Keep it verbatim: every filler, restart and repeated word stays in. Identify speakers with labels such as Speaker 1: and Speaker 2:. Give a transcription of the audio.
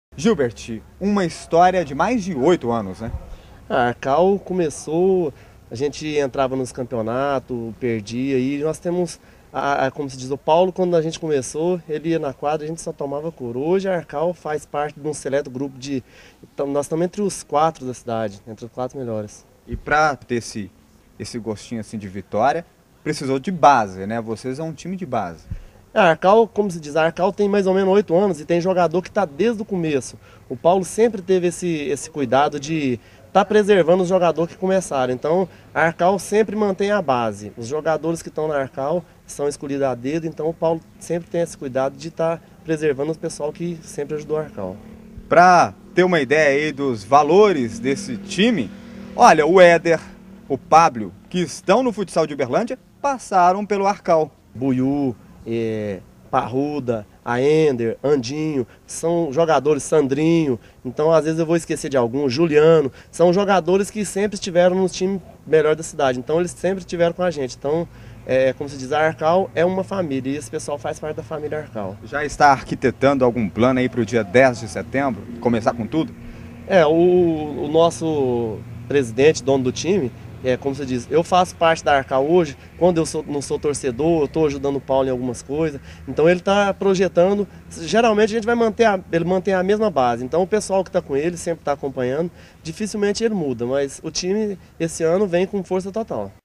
Speaker 1: Gilbert, uma história de mais de oito anos, né?
Speaker 2: A Arcal começou, a gente entrava nos campeonatos, perdia, e nós temos, a, a- como se diz, o Paulo, quando a gente começou, ele ia na quadra, a gente só tomava couro. Hoje a Arcal faz parte de um seleto grupo de, então, nós estamos entre os quatro da cidade, entre os quatro melhores.
Speaker 1: E para ter esse, esse gostinho assim de vitória, precisou de base, né? Vocês são um time de base.
Speaker 2: A Arcal, como se diz, a Arcal tem mais ou menos oito anos e tem jogador que está desde o começo. O Paulo sempre teve esse, esse cuidado de estar preservando os jogadores que começaram. Então, a Arcal sempre mantém a base. Os jogadores que estão na Arcal são escolhidos a dedo, então o Paulo sempre tem esse cuidado de estar preservando o pessoal que sempre ajudou a Arcal.
Speaker 1: Para ter uma ideia aí dos valores desse time, olha, o Éder, o Pablo, que estão no futsal de Uberlândia, passaram pelo Arcal.
Speaker 2: Buiú, é, Parruda, a Ender, Andinho, são jogadores, Sandrinho, então às vezes eu vou esquecer de algum, Juliano, são jogadores que sempre estiveram no time melhor da cidade, então eles sempre estiveram com a gente, então, é, como se diz, a Arcal é uma família e esse pessoal faz parte da família Arcal.
Speaker 1: Já está arquitetando algum plano aí para o dia dez de setembro? Começar com tudo?
Speaker 2: É, o, o nosso presidente, dono do time, é como você diz, eu faço parte da Arcal hoje, quando eu sou, não sou torcedor, eu estou ajudando o Paulo em algumas coisas, então ele está projetando, geralmente a gente vai manter, a, ele mantém a mesma base, então o pessoal que está com ele sempre está acompanhando, dificilmente ele muda, mas o time esse ano vem com força total.